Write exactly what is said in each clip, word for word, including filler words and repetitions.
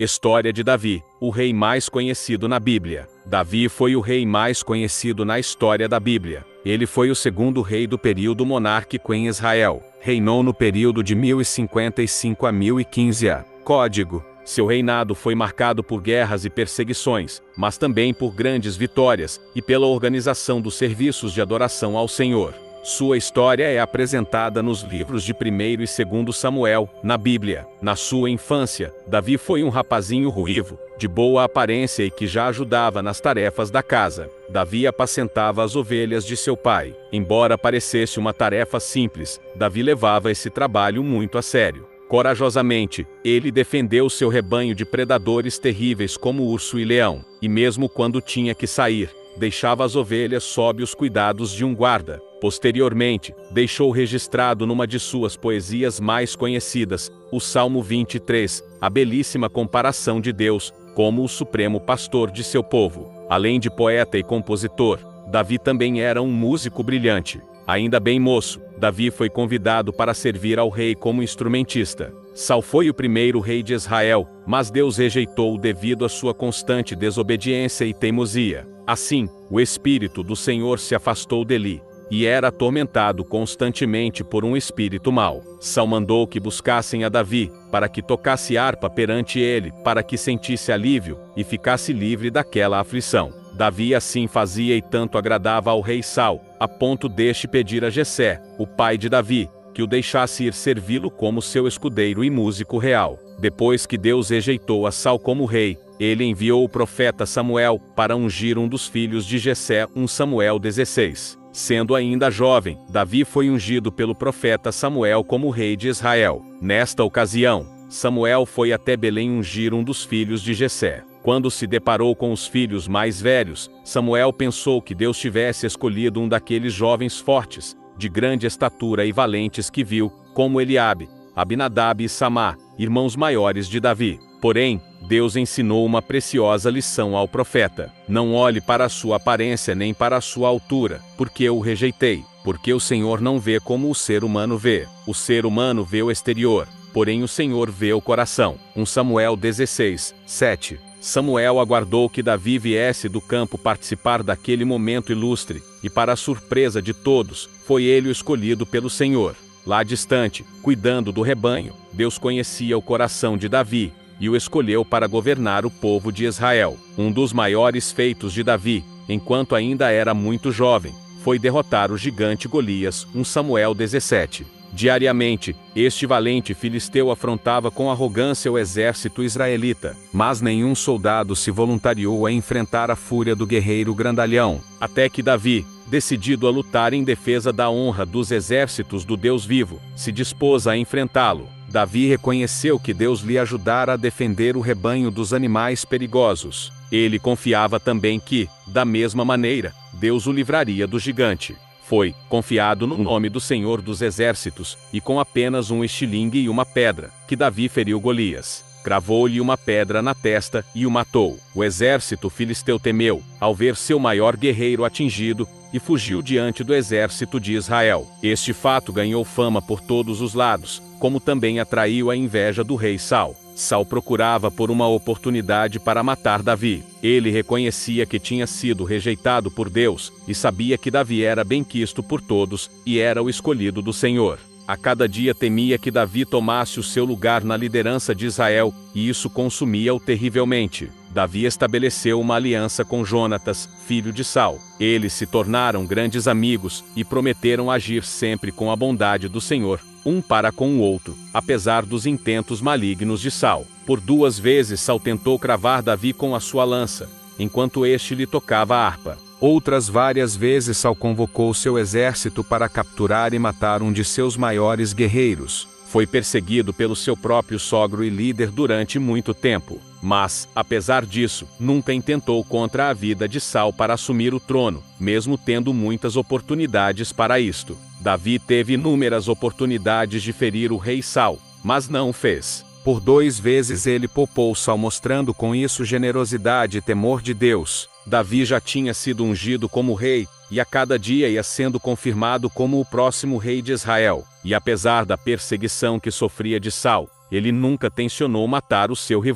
História de Davi, o rei mais conhecido na Bíblia. Davi foi o rei mais conhecido na história da Bíblia. Ele foi o segundo rei do período monárquico em Israel. Reinou no período de mil e cinquenta e cinco a mil e quinze a. Código. Seu reinado foi marcado por guerras e perseguições, mas também por grandes vitórias, e pela organização dos serviços de adoração ao Senhor. Sua história é apresentada nos livros de primeiro e segundo Samuel, na Bíblia. Na sua infância, Davi foi um rapazinho ruivo, de boa aparência e que já ajudava nas tarefas da casa. Davi apacentava as ovelhas de seu pai. Embora parecesse uma tarefa simples, Davi levava esse trabalho muito a sério. Corajosamente, ele defendeu seu rebanho de predadores terríveis como urso e leão, e mesmo quando tinha que sair, deixava as ovelhas sob os cuidados de um guarda. Posteriormente, deixou registrado numa de suas poesias mais conhecidas, o Salmo vinte e três, a belíssima comparação de Deus como o supremo pastor de seu povo. Além de poeta e compositor, Davi também era um músico brilhante. Ainda bem moço, Davi foi convidado para servir ao rei como instrumentista. Saul foi o primeiro rei de Israel, mas Deus rejeitou-o devido à sua constante desobediência e teimosia. Assim, o Espírito do Senhor se afastou dele, e era atormentado constantemente por um espírito mau. Saul mandou que buscassem a Davi, para que tocasse harpa perante ele, para que sentisse alívio, e ficasse livre daquela aflição. Davi assim fazia e tanto agradava ao rei Saul, a ponto deste pedir a Jessé, o pai de Davi, que o deixasse ir servi-lo como seu escudeiro e músico real. Depois que Deus rejeitou a Saul como rei, ele enviou o profeta Samuel para ungir um dos filhos de Jessé, um Samuel dezesseis. Sendo ainda jovem, Davi foi ungido pelo profeta Samuel como rei de Israel. Nesta ocasião, Samuel foi até Belém ungir um dos filhos de Jessé. Quando se deparou com os filhos mais velhos, Samuel pensou que Deus tivesse escolhido um daqueles jovens fortes, de grande estatura e valentes que viu, como Eliabe, Abinadab e Samá, irmãos maiores de Davi. Porém, Deus ensinou uma preciosa lição ao profeta: não olhe para a sua aparência nem para a sua altura, porque eu o rejeitei. Porque o Senhor não vê como o ser humano vê. O ser humano vê o exterior, porém o Senhor vê o coração. um Samuel dezesseis, sete. Samuel aguardou que Davi viesse do campo participar daquele momento ilustre, e para a surpresa de todos, foi ele o escolhido pelo Senhor. Lá distante, cuidando do rebanho, Deus conhecia o coração de Davi, e o escolheu para governar o povo de Israel. Um dos maiores feitos de Davi, enquanto ainda era muito jovem, foi derrotar o gigante Golias, um Samuel dezessete. Diariamente, este valente filisteu afrontava com arrogância o exército israelita, mas nenhum soldado se voluntariou a enfrentar a fúria do guerreiro grandalhão, até que Davi, decidido a lutar em defesa da honra dos exércitos do Deus vivo, se dispôs a enfrentá-lo. Davi reconheceu que Deus lhe ajudara a defender o rebanho dos animais perigosos. Ele confiava também que, da mesma maneira, Deus o livraria do gigante. Foi confiado no nome do Senhor dos Exércitos, e com apenas um estilingue e uma pedra, que Davi feriu Golias. Cravou-lhe uma pedra na testa e o matou. O exército filisteu temeu, ao ver seu maior guerreiro atingido, e fugiu diante do exército de Israel. Este fato ganhou fama por todos os lados, como também atraiu a inveja do rei Saul. Saul procurava por uma oportunidade para matar Davi. Ele reconhecia que tinha sido rejeitado por Deus, e sabia que Davi era benquisto por todos, e era o escolhido do Senhor. A cada dia temia que Davi tomasse o seu lugar na liderança de Israel, e isso consumia-o terrivelmente. Davi estabeleceu uma aliança com Jonatas, filho de Saul. Eles se tornaram grandes amigos, e prometeram agir sempre com a bondade do Senhor, um para com o outro, apesar dos intentos malignos de Saul. Por duas vezes Saul tentou cravar Davi com a sua lança, enquanto este lhe tocava a harpa. Outras várias vezes Saul convocou seu exército para capturar e matar um de seus maiores guerreiros. Foi perseguido pelo seu próprio sogro e líder durante muito tempo. Mas, apesar disso, nunca intentou contra a vida de Saul para assumir o trono, mesmo tendo muitas oportunidades para isto. Davi teve inúmeras oportunidades de ferir o rei Saul, mas não o fez. Por duas vezes ele poupou Saul, mostrando com isso generosidade e temor de Deus. Davi já tinha sido ungido como rei, e a cada dia ia sendo confirmado como o próximo rei de Israel. E apesar da perseguição que sofria de Saul, ele nunca tencionou matar o seu rival.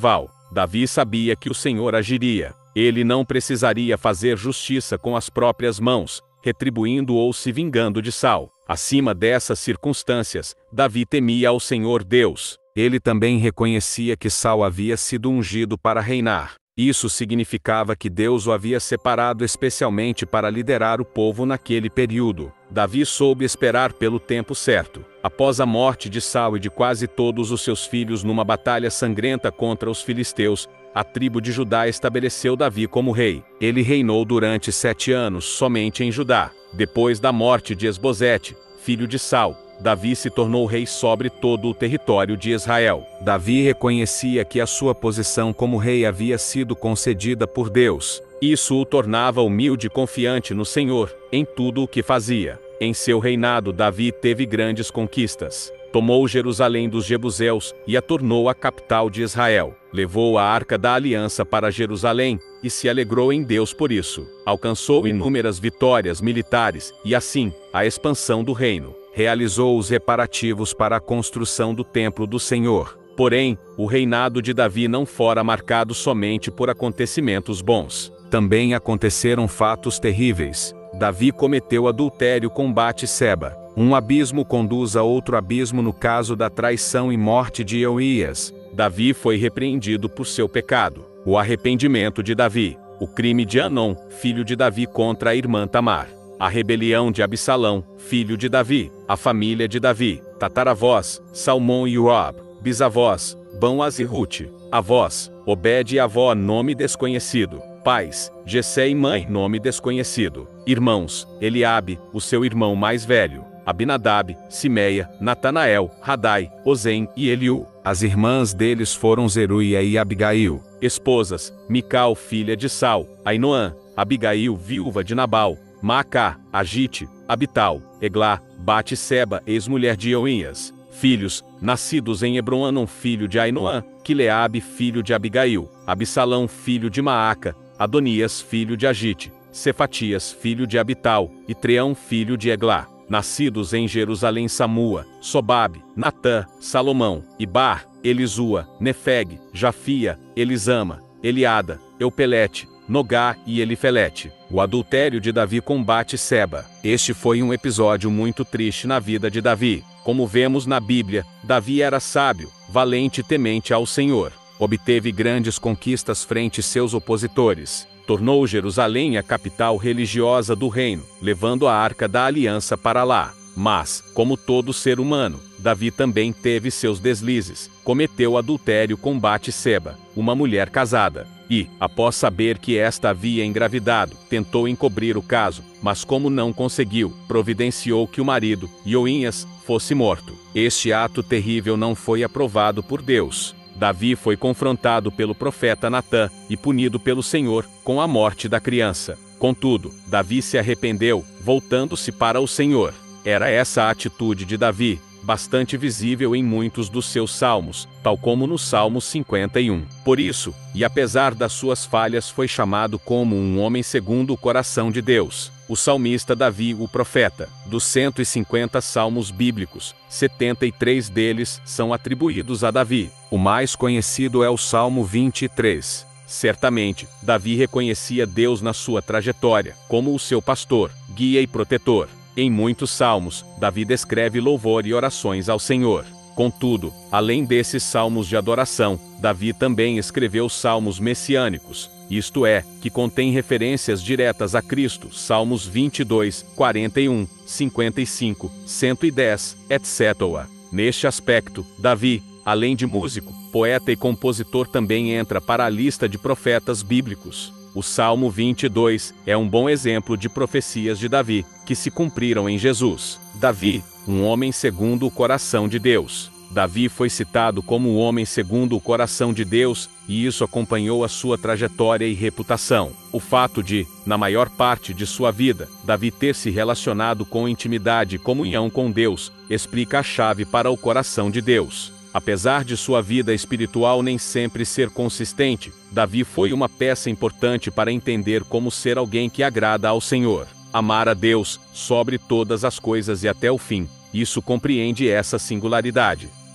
Davi sabia que o Senhor agiria. Ele não precisaria fazer justiça com as próprias mãos, retribuindo ou se vingando de Saul. Acima dessas circunstâncias, Davi temia ao Senhor Deus. Ele também reconhecia que Saul havia sido ungido para reinar. Isso significava que Deus o havia separado especialmente para liderar o povo naquele período. Davi soube esperar pelo tempo certo. Após a morte de Saul e de quase todos os seus filhos numa batalha sangrenta contra os filisteus, a tribo de Judá estabeleceu Davi como rei. Ele reinou durante sete anos somente em Judá. Depois da morte de Esbozete, filho de Saul, Davi se tornou rei sobre todo o território de Israel. Davi reconhecia que a sua posição como rei havia sido concedida por Deus. Isso o tornava humilde e confiante no Senhor, em tudo o que fazia. Em seu reinado, Davi teve grandes conquistas. Tomou Jerusalém dos jebuseus e a tornou a capital de Israel. Levou a Arca da Aliança para Jerusalém e se alegrou em Deus por isso. Alcançou inúmeras vitórias militares e, assim, a expansão do reino. Realizou os reparativos para a construção do templo do Senhor. Porém, o reinado de Davi não fora marcado somente por acontecimentos bons. Também aconteceram fatos terríveis. Davi cometeu adultério com Batseba. Um abismo conduz a outro abismo no caso da traição e morte de Euías. Davi foi repreendido por seu pecado. O arrependimento de Davi. O crime de Anon, filho de Davi contra a irmã Tamar. A rebelião de Absalão, filho de Davi. A família de Davi. Tataravós, Salmão e Joab. Bisavós, Bão-as e Ruth. Avós, Obed e avó, nome desconhecido. Pais, Jessé e mãe, nome desconhecido. Irmãos, Eliabe, o seu irmão mais velho. Abinadab, Simeia, Natanael, Radai, Ozem e Eliú. As irmãs deles foram Zeruia e Abigail. Esposas, Mical, filha de Saul. Ainoã, Abigail, viúva de Nabal. Maacá, Agite, Abital, Eglá, Batseba, ex-mulher de Euías. Filhos, nascidos em Hebron, Anon, filho de Ainoã, Quileabe, filho de Abigail, Absalão, filho de Maaca, Adonias, filho de Agite, Cefatias, filho de Abital, e Treão, filho de Eglá. Nascidos em Jerusalém, Samua, Sobabe, Natã, Salomão, Ibar, Elisua, Nefeg, Jafia, Elisama, Eliada, Eupelete, Nogá e Elifelete. O adultério de Davi com Batseba. Este foi um episódio muito triste na vida de Davi. Como vemos na Bíblia, Davi era sábio, valente e temente ao Senhor. Obteve grandes conquistas frente seus opositores. Tornou Jerusalém a capital religiosa do reino, levando a Arca da Aliança para lá. Mas, como todo ser humano, Davi também teve seus deslizes. Cometeu adultério com Batseba, uma mulher casada. E, após saber que esta havia engravidado, tentou encobrir o caso, mas como não conseguiu, providenciou que o marido, Ioinhas, fosse morto. Este ato terrível não foi aprovado por Deus. Davi foi confrontado pelo profeta Natã e punido pelo Senhor com a morte da criança. Contudo, Davi se arrependeu, voltando-se para o Senhor. Era essa a atitude de Davi, bastante visível em muitos dos seus salmos, tal como no Salmo cinquenta e um. Por isso, e apesar das suas falhas, foi chamado como um homem segundo o coração de Deus. O salmista Davi, o profeta. Dos cento e cinquenta salmos bíblicos, setenta e três deles são atribuídos a Davi. O mais conhecido é o Salmo vinte e três. Certamente, Davi reconhecia Deus na sua trajetória, como o seu pastor, guia e protetor. Em muitos salmos, Davi descreve louvor e orações ao Senhor. Contudo, além desses salmos de adoração, Davi também escreveu salmos messiânicos, isto é, que contém referências diretas a Cristo, Salmos vinte e dois, quarenta e um, cinquenta e cinco, cento e dez, etcétera. Neste aspecto, Davi, além de músico, poeta e compositor, também entra para a lista de profetas bíblicos. O Salmo vinte e dois é um bom exemplo de profecias de Davi, que se cumpriram em Jesus. Davi, um homem segundo o coração de Deus. Davi foi citado como um homem segundo o coração de Deus, e isso acompanhou a sua trajetória e reputação. O fato de, na maior parte de sua vida, Davi ter se relacionado com intimidade e comunhão com Deus, explica a chave para o coração de Deus. Apesar de sua vida espiritual nem sempre ser consistente, Davi foi uma peça importante para entender como ser alguém que agrada ao Senhor. Amar a Deus, sobre todas as coisas e até o fim. Isso compreende essa singularidade.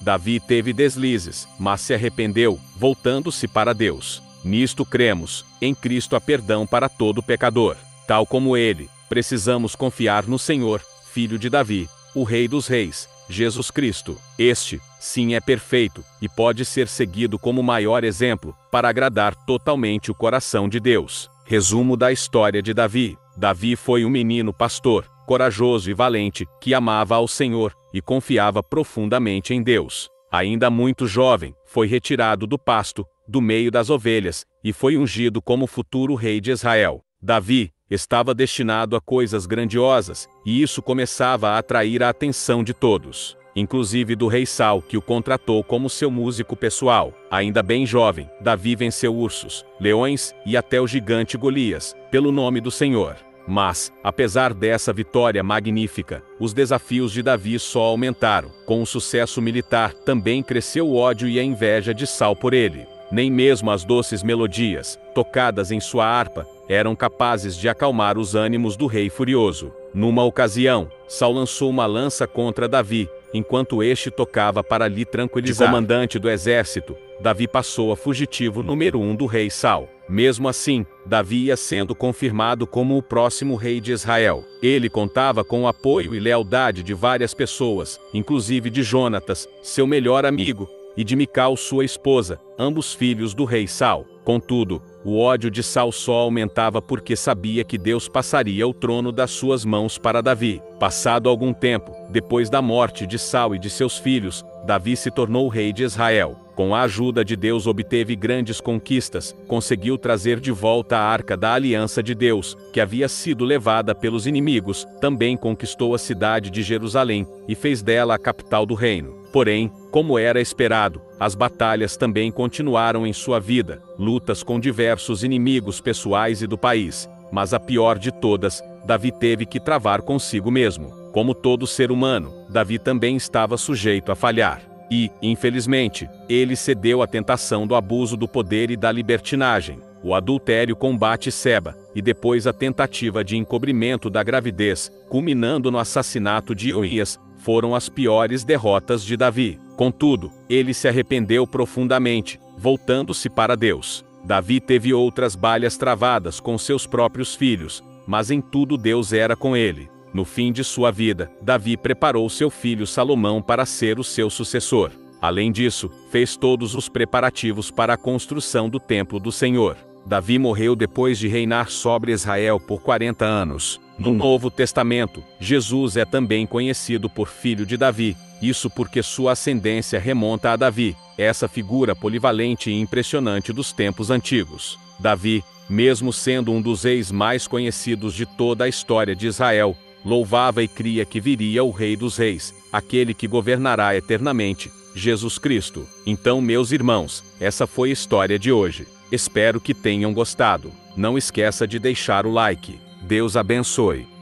Davi teve deslizes, mas se arrependeu, voltando-se para Deus. Nisto cremos, em Cristo há perdão para todo pecador. Tal como ele, precisamos confiar no Senhor, Filho de Davi, o Rei dos Reis, Jesus Cristo. Este, sim, é perfeito, e pode ser seguido como o maior exemplo, para agradar totalmente o coração de Deus. Resumo da história de Davi. Davi foi um menino pastor, corajoso e valente, que amava ao Senhor, e confiava profundamente em Deus. Ainda muito jovem, foi retirado do pasto, do meio das ovelhas, e foi ungido como futuro rei de Israel. Davi estava destinado a coisas grandiosas, e isso começava a atrair a atenção de todos, inclusive do rei Saul, que o contratou como seu músico pessoal. Ainda bem jovem, Davi venceu ursos, leões e até o gigante Golias, pelo nome do Senhor. Mas, apesar dessa vitória magnífica, os desafios de Davi só aumentaram. Com o sucesso militar, também cresceu o ódio e a inveja de Saul por ele. Nem mesmo as doces melodias, tocadas em sua harpa, eram capazes de acalmar os ânimos do rei furioso. Numa ocasião, Saul lançou uma lança contra Davi, enquanto este tocava para lhe tranquilizar. De comandante do exército, Davi passou a fugitivo número um do rei Saul. Mesmo assim, Davi ia sendo confirmado como o próximo rei de Israel. Ele contava com o apoio e lealdade de várias pessoas, inclusive de Jonatas, seu melhor amigo, e de Mical, sua esposa, ambos filhos do rei Saul. Contudo, o ódio de Saul só aumentava porque sabia que Deus passaria o trono das suas mãos para Davi. Passado algum tempo, depois da morte de Saul e de seus filhos, Davi se tornou rei de Israel. Com a ajuda de Deus obteve grandes conquistas, conseguiu trazer de volta a Arca da Aliança de Deus, que havia sido levada pelos inimigos, também conquistou a cidade de Jerusalém, e fez dela a capital do reino. Porém, como era esperado, as batalhas também continuaram em sua vida, lutas com diversos inimigos pessoais e do país. Mas a pior de todas, Davi teve que travar consigo mesmo. Como todo ser humano, Davi também estava sujeito a falhar. E, infelizmente, ele cedeu à tentação do abuso do poder e da libertinagem, o adultério com Batseba, e depois a tentativa de encobrimento da gravidez, culminando no assassinato de Urias, foram as piores derrotas de Davi. Contudo, ele se arrependeu profundamente, voltando-se para Deus. Davi teve outras batalhas travadas com seus próprios filhos, mas em tudo Deus era com ele. No fim de sua vida, Davi preparou seu filho Salomão para ser o seu sucessor. Além disso, fez todos os preparativos para a construção do templo do Senhor. Davi morreu depois de reinar sobre Israel por quarenta anos. No Novo Testamento, Jesus é também conhecido por filho de Davi, isso porque sua ascendência remonta a Davi, essa figura polivalente e impressionante dos tempos antigos. Davi, mesmo sendo um dos reis mais conhecidos de toda a história de Israel, louvava e cria que viria o Rei dos Reis, aquele que governará eternamente, Jesus Cristo. Então, meus irmãos, essa foi a história de hoje. Espero que tenham gostado. Não esqueça de deixar o like. Deus abençoe.